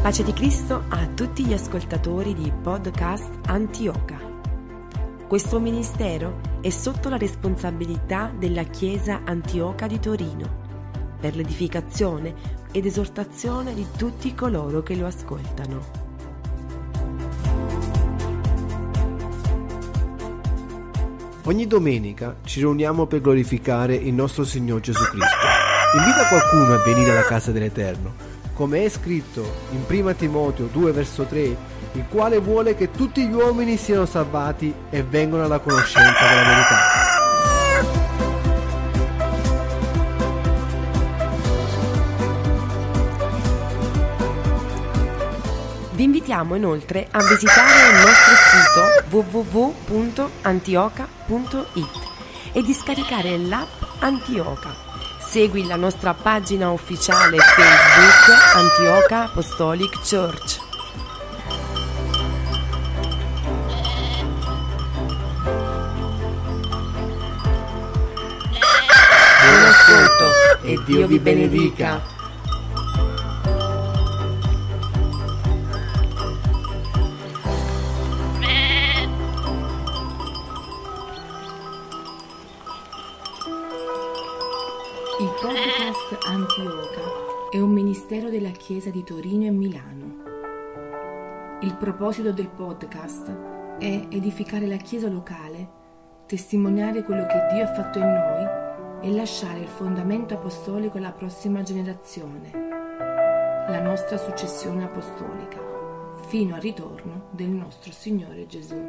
Pace di Cristo a tutti gli ascoltatori di podcast Antioca. Questo ministero è sotto la responsabilità della Chiesa Antioca di Torino, per l'edificazione ed esortazione di tutti coloro che lo ascoltano. Ogni domenica ci riuniamo per glorificare il nostro Signore Gesù Cristo. Invita qualcuno a venire alla casa dell'Eterno, come è scritto in 1 Timoteo 2 verso 3, il quale vuole che tutti gli uomini siano salvati e vengano alla conoscenza della verità. Vi invitiamo inoltre a visitare il nostro sito www.antioca.it e di scaricare l'app Antioca. Segui la nostra pagina ufficiale Facebook Antioca Apostolic Church. Buon ascolto e Dio vi benedica. Il podcast Antioca è un ministero della Chiesa di Torino e Milano. Il proposito del podcast è edificare la Chiesa locale, testimoniare quello che Dio ha fatto in noi e lasciare il fondamento apostolico alla prossima generazione, la nostra successione apostolica, fino al ritorno del nostro Signore Gesù.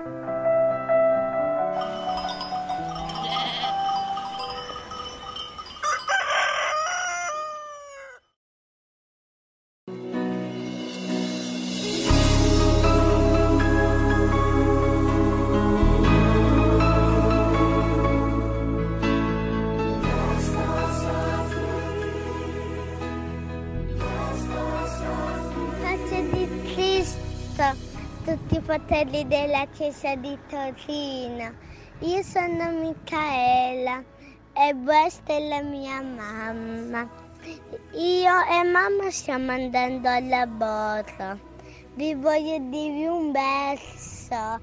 Tutti i fratelli della Chiesa di Torino. Io sono Micaela e questa è la mia mamma. Io e mamma stiamo andando al lavoro. Vi voglio dire un versetto.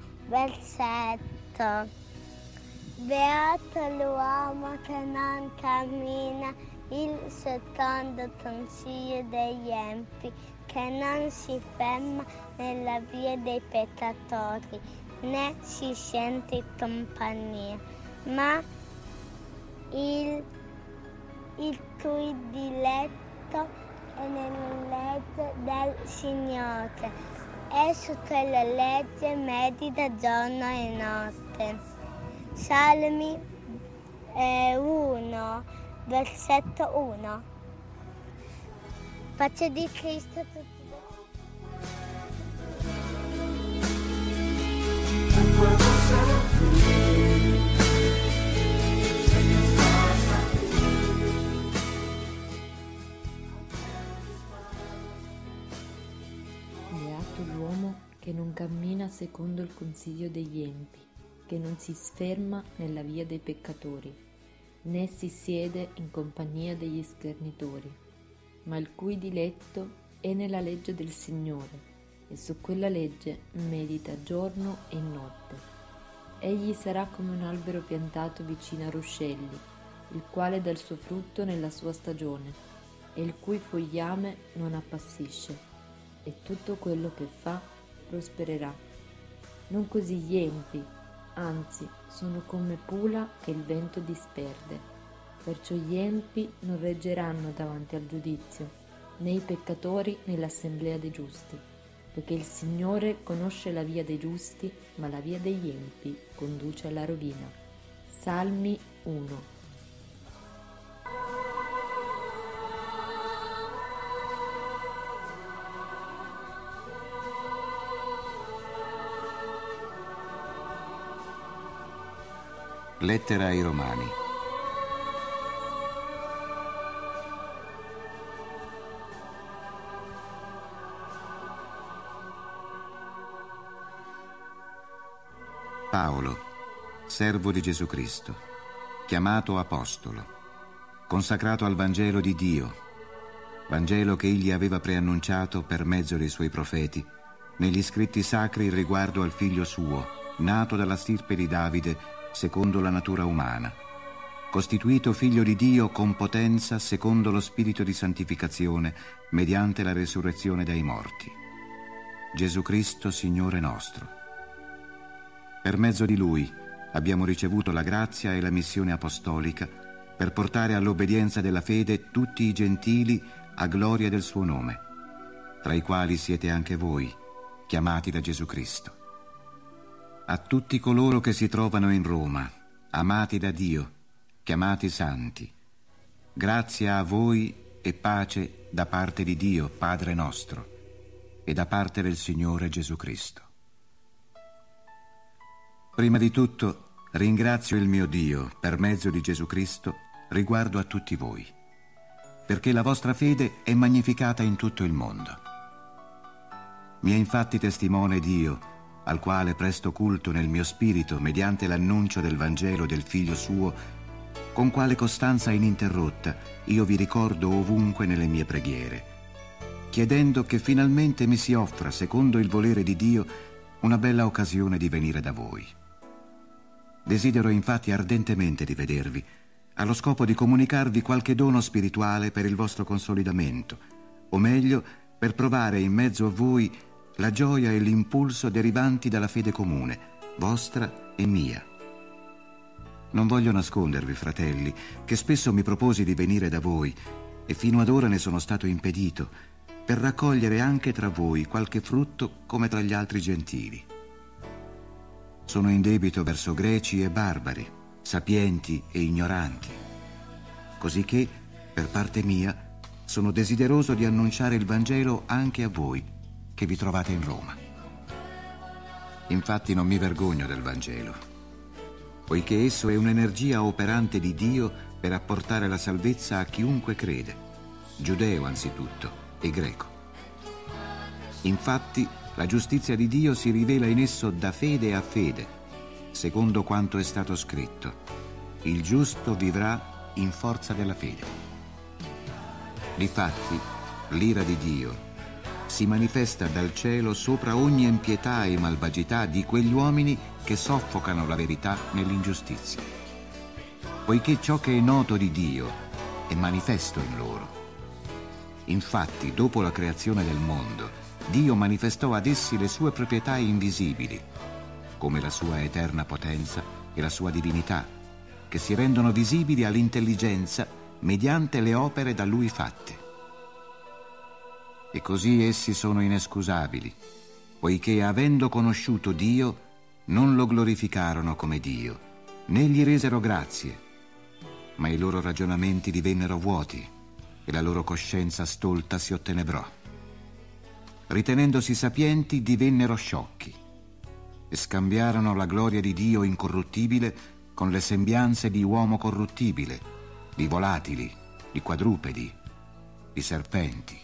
Beato l'uomo che non cammina il secondo consiglio degli empi, che non si ferma nella via dei peccatori, né si sente compagnia, ma il cui diletto è nella legge del Signore, e su quella legge medita giorno e notte. Salmi 1, versetto 1. Pace di Cristo a tutti. Beato l'uomo che non cammina secondo il consiglio degli empi, che non si sferma nella via dei peccatori, né si siede in compagnia degli schernitori, ma il cui diletto è nella legge del Signore, e su quella legge medita giorno e notte. Egli sarà come un albero piantato vicino a ruscelli, il quale dà il suo frutto nella sua stagione, e il cui fogliame non appassisce, e tutto quello che fa prospererà. Non così gli empi, anzi sono come pula che il vento disperde. Perciò gli empi non reggeranno davanti al giudizio, né i peccatori nell'assemblea dei giusti, perché il Signore conosce la via dei giusti, ma la via degli empi conduce alla rovina. Salmi 1. Lettera ai Romani. Paolo, servo di Gesù Cristo, chiamato apostolo, consacrato al Vangelo di Dio, Vangelo che egli aveva preannunciato per mezzo dei suoi profeti negli scritti sacri riguardo al figlio suo, nato dalla stirpe di Davide secondo la natura umana, costituito figlio di Dio con potenza secondo lo spirito di santificazione mediante la resurrezione dai morti. Gesù Cristo, Signore nostro. Per mezzo di Lui abbiamo ricevuto la grazia e la missione apostolica per portare all'obbedienza della fede tutti i gentili a gloria del suo nome, tra i quali siete anche voi, chiamati da Gesù Cristo. A tutti coloro che si trovano in Roma, amati da Dio, chiamati santi, grazia a voi e pace da parte di Dio, Padre nostro, e da parte del Signore Gesù Cristo. Prima di tutto ringrazio il mio Dio per mezzo di Gesù Cristo riguardo a tutti voi, perché la vostra fede è magnificata in tutto il mondo. Mi è infatti testimone Dio, al quale presto culto nel mio spirito mediante l'annuncio del Vangelo del Figlio suo, con quale costanza ininterrotta io vi ricordo ovunque nelle mie preghiere, chiedendo che finalmente mi si offra, secondo il volere di Dio, una bella occasione di venire da voi. Desidero infatti ardentemente di vedervi, allo scopo di comunicarvi qualche dono spirituale per il vostro consolidamento, o meglio, per provare in mezzo a voi la gioia e l'impulso derivanti dalla fede comune, vostra e mia. Non voglio nascondervi, fratelli, che spesso mi proposi di venire da voi, e fino ad ora ne sono stato impedito, per raccogliere anche tra voi qualche frutto come tra gli altri gentili. Sono in debito verso greci e barbari, sapienti e ignoranti, cosicché, per parte mia, sono desideroso di annunciare il Vangelo anche a voi, che vi trovate in Roma. Infatti non mi vergogno del Vangelo, poiché esso è un'energia operante di Dio per apportare la salvezza a chiunque crede, giudeo anzitutto e greco. Infatti la giustizia di Dio si rivela in esso da fede a fede, secondo quanto è stato scritto: il giusto vivrà in forza della fede. Difatti l'ira di Dio si manifesta dal cielo sopra ogni impietà e malvagità di quegli uomini che soffocano la verità nell'ingiustizia, poiché ciò che è noto di Dio è manifesto in loro. Infatti, dopo la creazione del mondo, Dio manifestò ad essi le sue proprietà invisibili, come la sua eterna potenza e la sua divinità, che si rendono visibili all'intelligenza mediante le opere da Lui fatte. E così essi sono inescusabili, poiché avendo conosciuto Dio, non lo glorificarono come Dio, né gli resero grazie, ma i loro ragionamenti divennero vuoti e la loro coscienza stolta si ottenebrò. Ritenendosi sapienti, divennero sciocchi e scambiarono la gloria di Dio incorruttibile con le sembianze di uomo corruttibile, di volatili, di quadrupedi, di serpenti.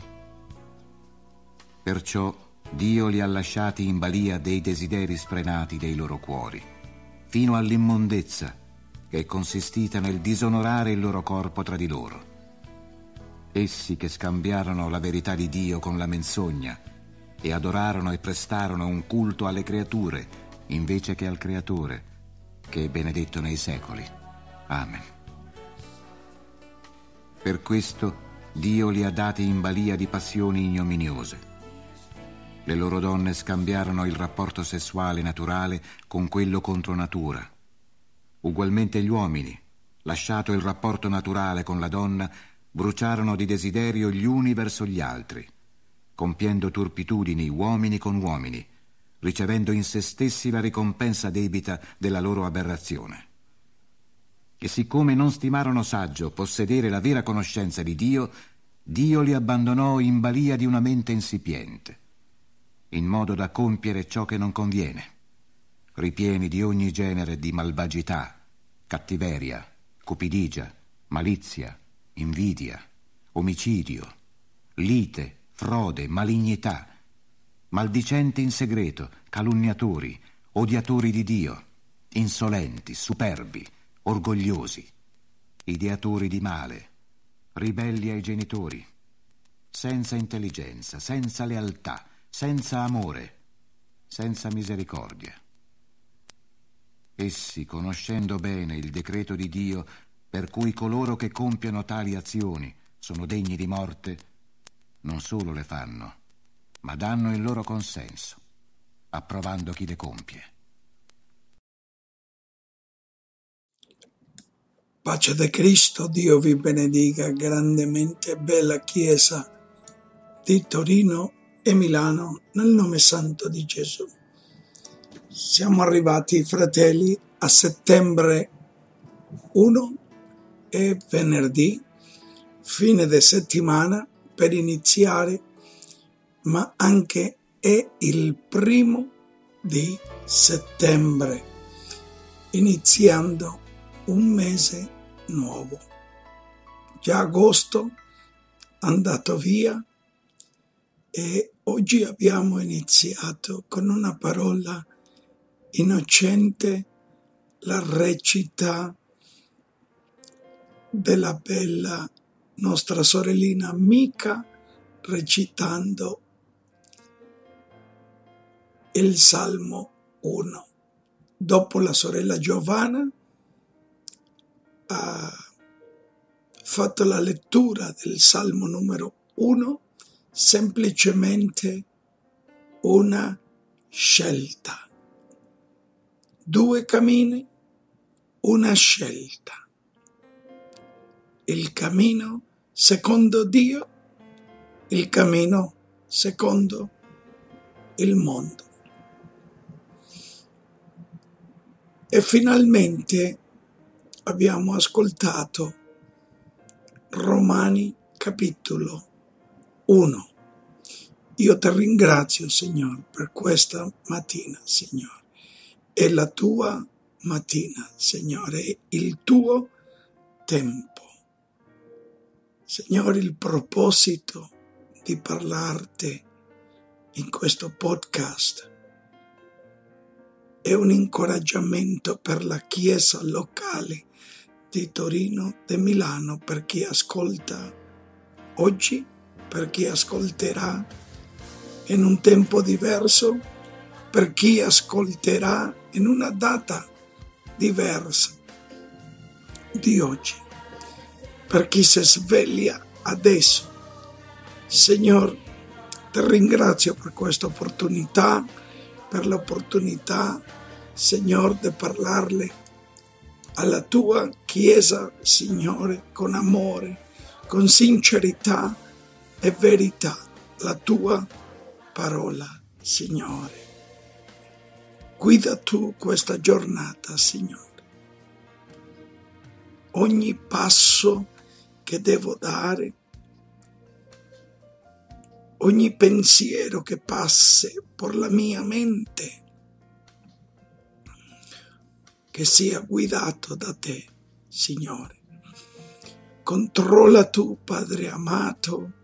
Perciò Dio li ha lasciati in balia dei desideri sfrenati dei loro cuori, fino all'immondezza che è consistita nel disonorare il loro corpo tra di loro. Essi che scambiarono la verità di Dio con la menzogna e adorarono e prestarono un culto alle creature invece che al Creatore, che è benedetto nei secoli. Amen. Per questo Dio li ha dati in balia di passioni ignominiose. Le loro donne scambiarono il rapporto sessuale naturale con quello contro natura. Ugualmente gli uomini, lasciato il rapporto naturale con la donna, bruciarono di desiderio gli uni verso gli altri, compiendo turpitudini uomini con uomini, ricevendo in se stessi la ricompensa debita della loro aberrazione. E siccome non stimarono saggio possedere la vera conoscenza di Dio, Dio li abbandonò in balia di una mente insipiente, in modo da compiere ciò che non conviene, ripieni di ogni genere di malvagità, cattiveria, cupidigia, malizia, invidia, omicidio, lite, frode, malignità, maldicenti in segreto, calunniatori, odiatori di Dio, insolenti, superbi, orgogliosi, ideatori di male, ribelli ai genitori, senza intelligenza, senza lealtà, senza amore, senza misericordia. Essi, conoscendo bene il decreto di Dio, per cui coloro che compiono tali azioni sono degni di morte, non solo le fanno, ma danno il loro consenso, approvando chi le compie. Pace di Cristo, Dio vi benedica grandemente, bella Chiesa di Torino e Milano, nel nome santo di Gesù. Siamo arrivati, fratelli, a settembre 1 e venerdì, fine di settimana per iniziare, ma anche è il 1 di settembre, iniziando un mese nuovo. Già agosto è andato via e oggi abbiamo iniziato con una parola innocente, la recita della bella nostra sorellina Mica, recitando il Salmo 1. Dopo la sorella Giovanna ha fatto la lettura del Salmo numero 1, semplicemente una scelta. 2 cammini, una scelta. Il cammino secondo Dio, il cammino secondo il mondo. E finalmente abbiamo ascoltato Romani capitolo 1. Io ti ringrazio, Signore, per questa mattina, Signore. È la tua mattina, Signore, è il tuo tempo. Signore, il proposito di parlarti in questo podcast è un incoraggiamento per la Chiesa locale di Torino e Milano, per chi ascolta oggi, per chi ascolterà in un tempo diverso, per chi ascolterà in una data diversa di oggi, per chi si sveglia adesso. Signore, ti ringrazio per questa opportunità, per l'opportunità, Signore, di parlarle alla tua Chiesa, Signore, con amore, con sincerità e verità, la tua parola, Signore. Guida tu questa giornata, Signore. Ogni passo che devo dare, ogni pensiero che passi per la mia mente, che sia guidato da te, Signore. Controlla tu, Padre amato.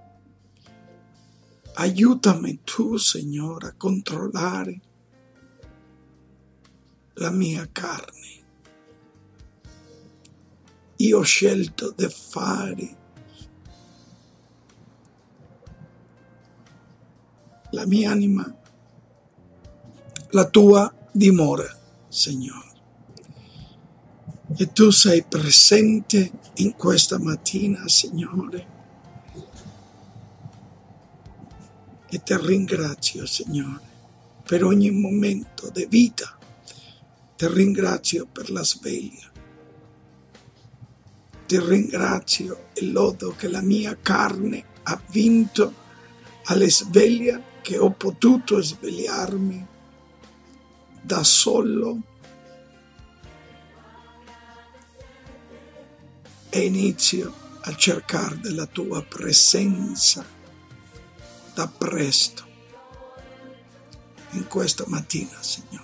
Aiutami tu, Signore, a controllare la mia carne. Io ho scelto di fare la mia anima, la tua dimora, Signore. E tu sei presente in questa mattina, Signore. E ti ringrazio, Signore, per ogni momento di vita. Ti ringrazio per la sveglia. Ti ringrazio e lodo che la mia carne ha vinto alle sveglia, che ho potuto svegliarmi da solo e inizio a cercare della tua presenza da presto in questa mattina, Signore.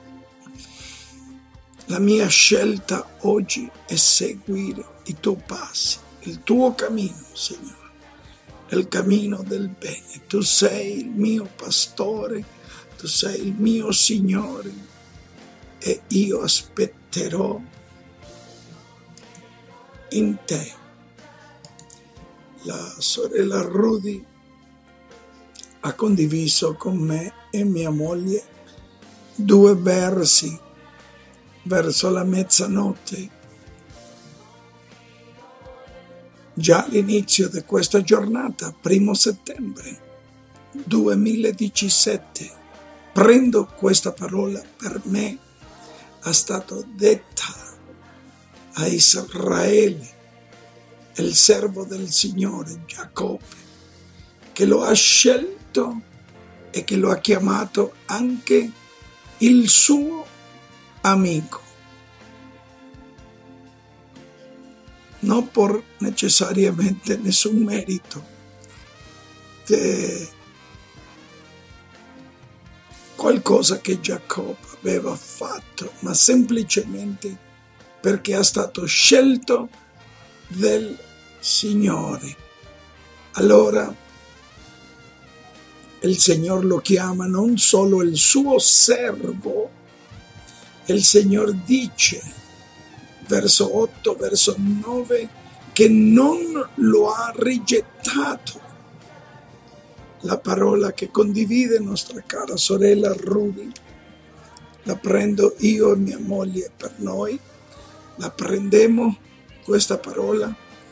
La mia scelta oggi è seguire i tuoi passi, il tuo cammino, Signore, il cammino del bene. Tu sei il mio pastore, tu sei il mio Signore e io aspetterò in te. la sorella Rudy ha condiviso con me e mia moglie 2 versi verso la mezzanotte, già all'inizio di questa giornata, 1 settembre 2017. Prendo questa parola per me, è stato detta a Israele, il servo del Signore Giacobbe, che lo ha scelto e che lo ha chiamato anche il suo amico, non per necessariamente nessun merito di qualcosa che Giacobbe aveva fatto, ma semplicemente perché è stato scelto del Signore. Allora il Signore lo chiama non solo il suo servo, il Signore dice, verso 8, verso 9, che non lo ha rigettato. La parola che condivide nostra cara sorella Rudy, la prendo io e mia moglie per noi, la prendiamo questa parola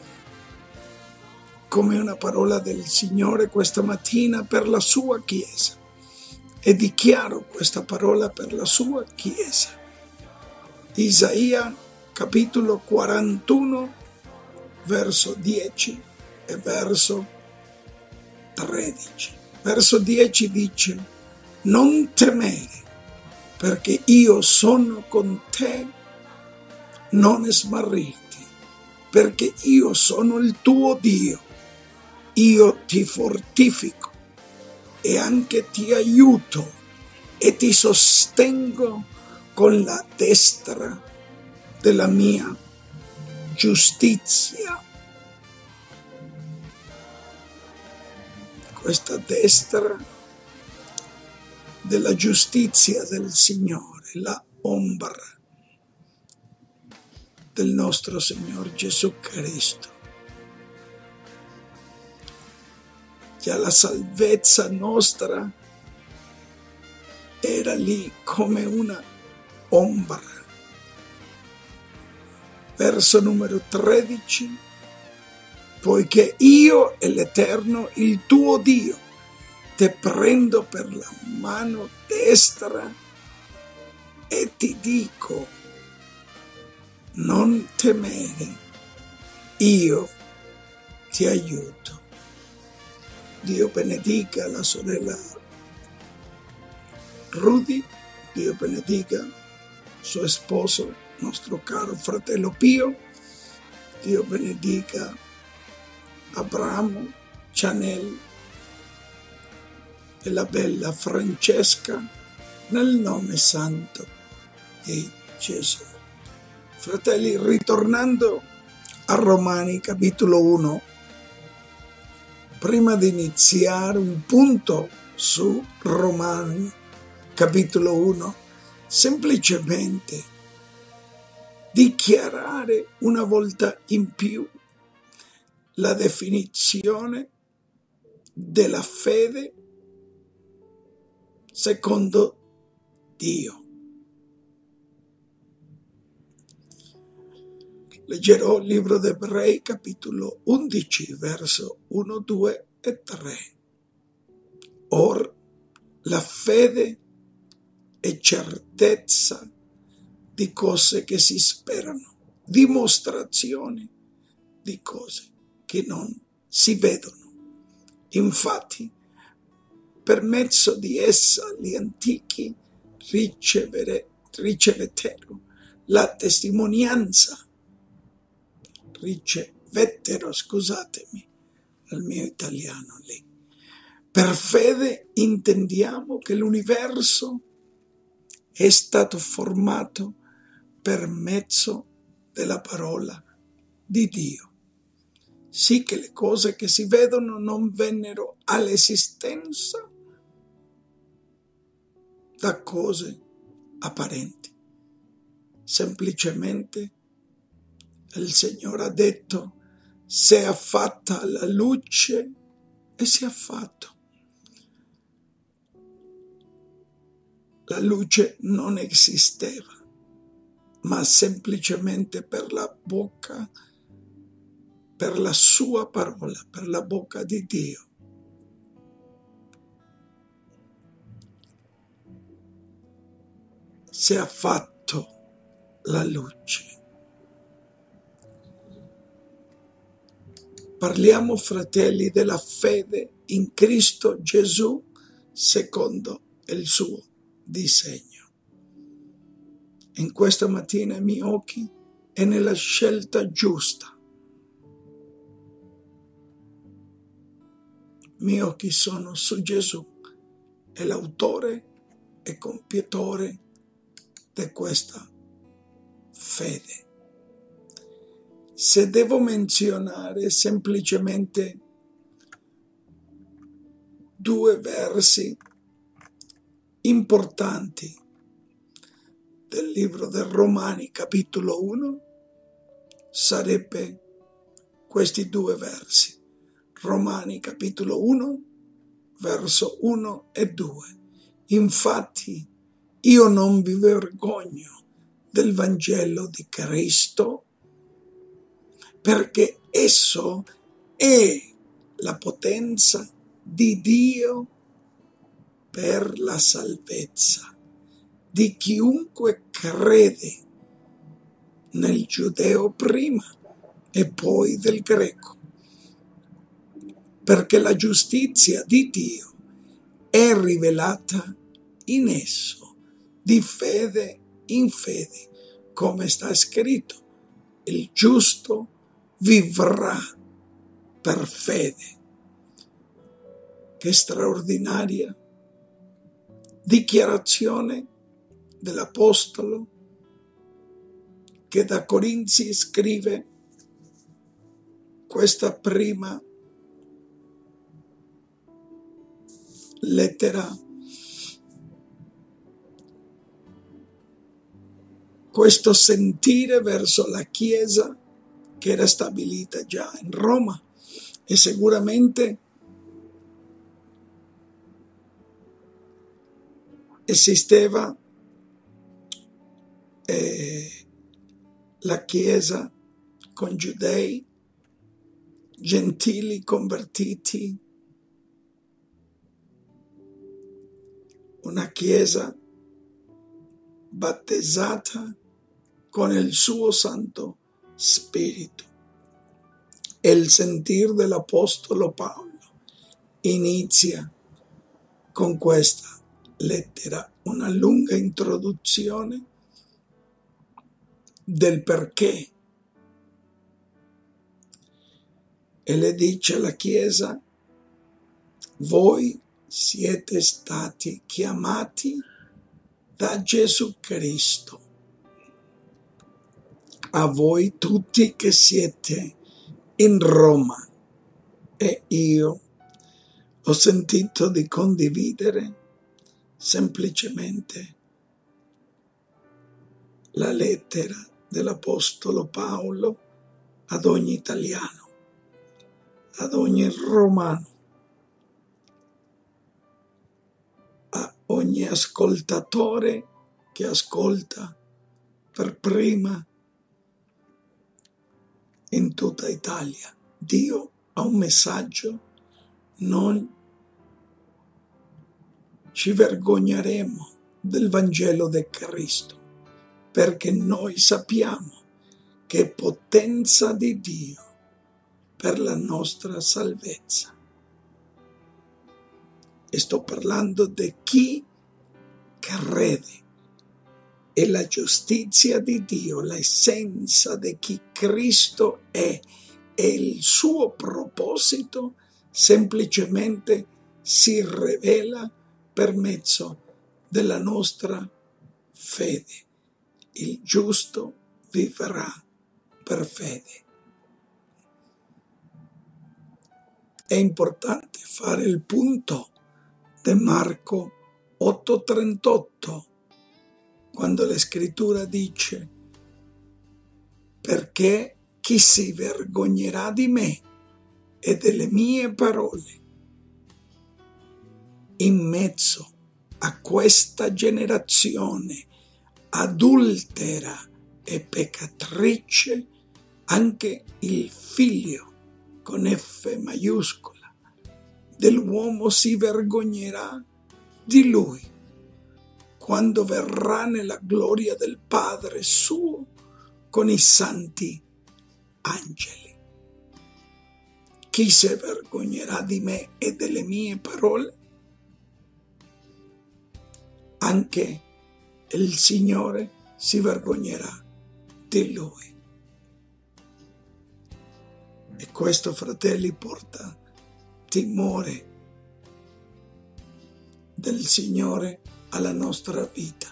come una parola del Signore questa mattina per la sua Chiesa, e dichiaro questa parola per la sua Chiesa. Isaia capitolo 41 verso 10 e verso 13. Verso 10 dice: non temere, perché io sono con te, non smarrirti, perché io sono il tuo Dio. Io ti fortifico e anche ti aiuto e ti sostengo con la destra della mia giustizia. Questa destra della giustizia del Signore, la ombra del nostro Signore Gesù Cristo. Già la salvezza nostra era lì come una ombra. Verso numero 13. Poiché io e l'Eterno, il tuo Dio, te prendo per la mano destra e ti dico: non temere, io ti aiuto. Dio benedica la sorella Rudy, Dio benedica suo sposo, nostro caro fratello Pio, Dio benedica Abramo, Chanel e la bella Francesca, nel nome santo di Gesù. Fratelli, ritornando a Romani capitolo 1, prima di iniziare un punto su Romani capitolo 1, semplicemente dichiarare una volta in più la definizione della fede secondo Dio. Leggerò il libro di Ebrei capitolo 11 verso 1, 2 e 3. Or la fede è certezza di cose che si sperano, dimostrazione di cose che non si vedono. Infatti, per mezzo di essa gli antichi ricevettero la testimonianza. Ricevettero, scusatemi, al mio italiano lì. Per fede intendiamo che l'universo è stato formato per mezzo della parola di Dio. Sì che le cose che si vedono non vennero all'esistenza da cose apparenti. Semplicemente il Signore ha detto: si è fatta la luce e si è fatto. La luce non esisteva, ma semplicemente per la bocca, per la sua parola, per la bocca di Dio. Si è fatto la luce. Parliamo, fratelli, della fede in Cristo Gesù secondo il suo disegno. In questa mattina i miei occhi è nella scelta giusta. I miei occhi sono su Gesù, è l'autore e compiutore di questa fede. Se devo menzionare semplicemente 2 versi importanti del libro del Romani, capitolo 1, sarebbe questi 2 versi. Romani, capitolo 1, verso 1 e 2. Infatti, io non vi vergogno del Vangelo di Cristo, perché esso è la potenza di Dio per la salvezza di chiunque crede, nel giudeo prima e poi del greco, perché la giustizia di Dio è rivelata in esso, di fede in fede, come sta scritto: il giusto vivrà per fede. Che straordinaria dichiarazione dell'Apostolo che da Corinzi scrive questa prima lettera, questo sentire verso la Chiesa che era stabilita già in Roma, e sicuramente esisteva la Chiesa con giudei, gentili convertiti, una Chiesa battezzata con il suo Santo Spirito. E il sentir dell'Apostolo Paolo inizia con questa lettera, una lunga introduzione del perché, e le dice alla Chiesa: voi siete stati chiamati da Gesù Cristo. A voi tutti che siete in Roma. E io ho sentito di condividere semplicemente la lettera dell'Apostolo Paolo ad ogni italiano, ad ogni romano, a ogni ascoltatore che ascolta per prima in tutta Italia. Dio ha un messaggio, non ci vergogneremo del Vangelo di Cristo, perché noi sappiamo che è potenza di Dio per la nostra salvezza. E sto parlando di chi crede. E la giustizia di Dio, l'essenza di chi Cristo è e il suo proposito semplicemente si rivela per mezzo della nostra fede. Il giusto vivrà per fede. È importante fare il punto di Marco 8,38, quando la scrittura dice: perché chi si vergognerà di me e delle mie parole in mezzo a questa generazione adultera e peccatrice, anche il figlio con F maiuscola dell'uomo si vergognerà di lui quando verrà nella gloria del Padre suo con i santi angeli. Chi si vergognerà di me e delle mie parole? Anche il Signore si vergognerà di lui. E questo, fratelli, porta timore del Signore alla nostra vita.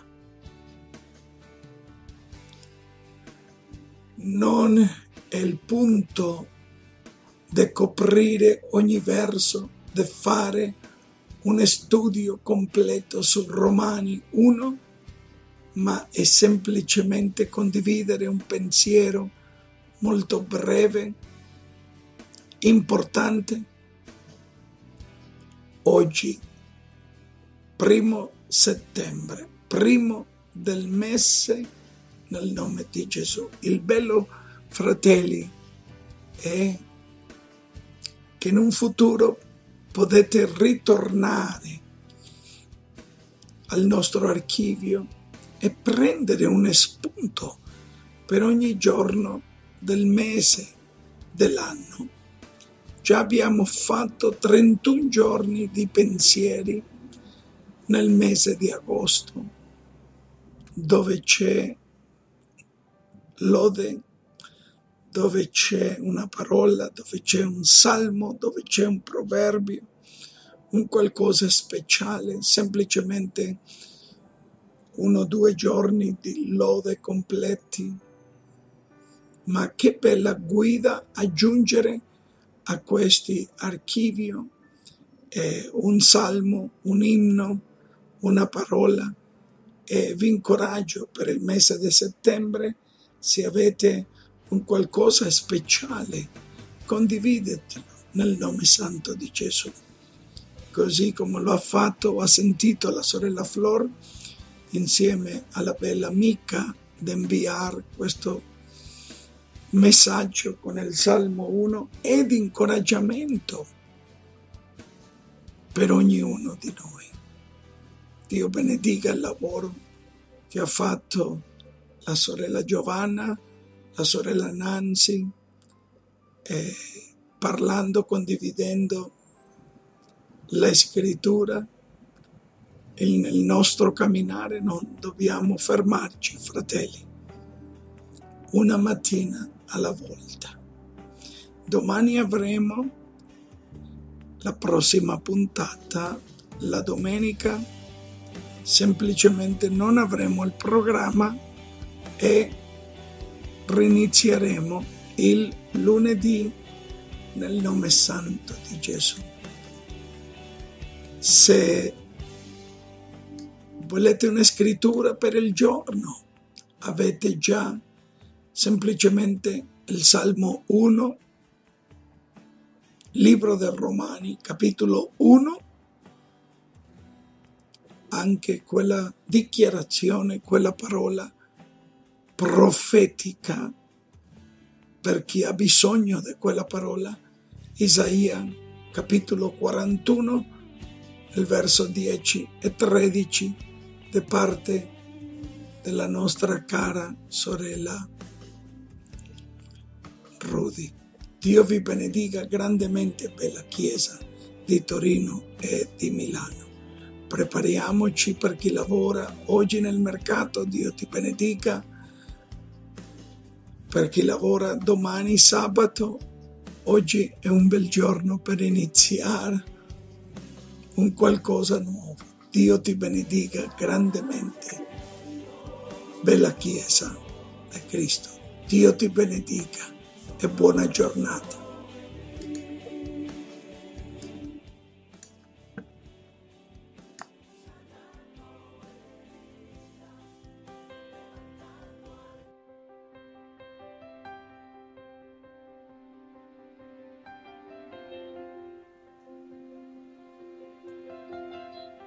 Non è il punto di coprire ogni verso, di fare un studio completo su Romani 1, ma è semplicemente condividere un pensiero molto breve, importante. Oggi, 1 settembre, primo del mese, nel nome di Gesù. Il bello, fratelli, è che in un futuro potete ritornare al nostro archivio e prendere un spunto per ogni giorno del mese dell'anno. Già abbiamo fatto 31 giorni di pensieri nel mese di agosto, dove c'è lode, dove c'è una parola, dove c'è un salmo, dove c'è un proverbio, un qualcosa speciale, semplicemente 1 o 2 giorni di lode completi. Ma che bella guida aggiungere a questi archivio un salmo, un inno, una parola, e vi incoraggio per il mese di settembre, se avete un qualcosa speciale, condividetelo nel nome santo di Gesù. Così come lo ha fatto o ha sentito la sorella Flor insieme alla bella amica di inviare questo messaggio con il Salmo 1 e di incoraggiamento per ognuno di noi. Dio benedica il lavoro che ha fatto la sorella Giovanna, la sorella Nancy, parlando, condividendo la scrittura. E nel nostro camminare non dobbiamo fermarci, fratelli, una mattina alla volta. Domani avremo la prossima puntata, la domenica. Semplicemente non avremo il programma e rinizieremo il lunedì nel nome santo di Gesù. Se volete una scrittura per il giorno, avete già semplicemente il Salmo 1, libro dei Romani, capitolo 1, anche quella dichiarazione, quella parola profetica per chi ha bisogno di quella parola, Isaia, capitolo 41, il verso 10 e 13, da parte della nostra cara sorella Rudy. Dio vi benedica grandemente, bella Chiesa di Torino e di Milano. Prepariamoci per chi lavora oggi nel mercato, Dio ti benedica. Per chi lavora domani sabato, oggi è un bel giorno per iniziare un qualcosa nuovo. Dio ti benedica grandemente, bella Chiesa di Cristo. Dio ti benedica e buona giornata.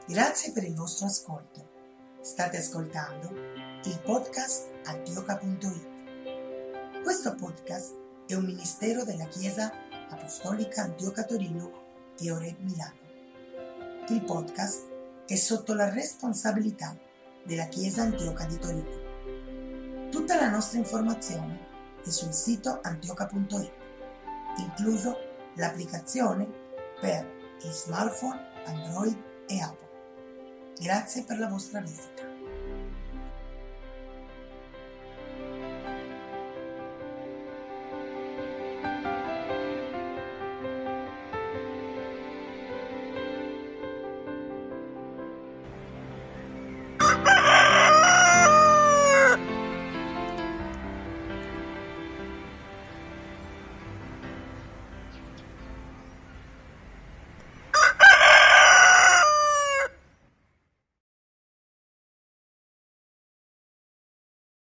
Grazie per il vostro ascolto. State ascoltando il podcast antioca.it. Questo podcast è un ministero della Chiesa Apostolica Antioca Torino e Ore Milano. Il podcast è sotto la responsabilità della Chiesa Antioca di Torino. Tutta la nostra informazione è sul sito antioca.it, incluso l'applicazione per i smartphone, Android e Apple. Grazie per la vostra visita.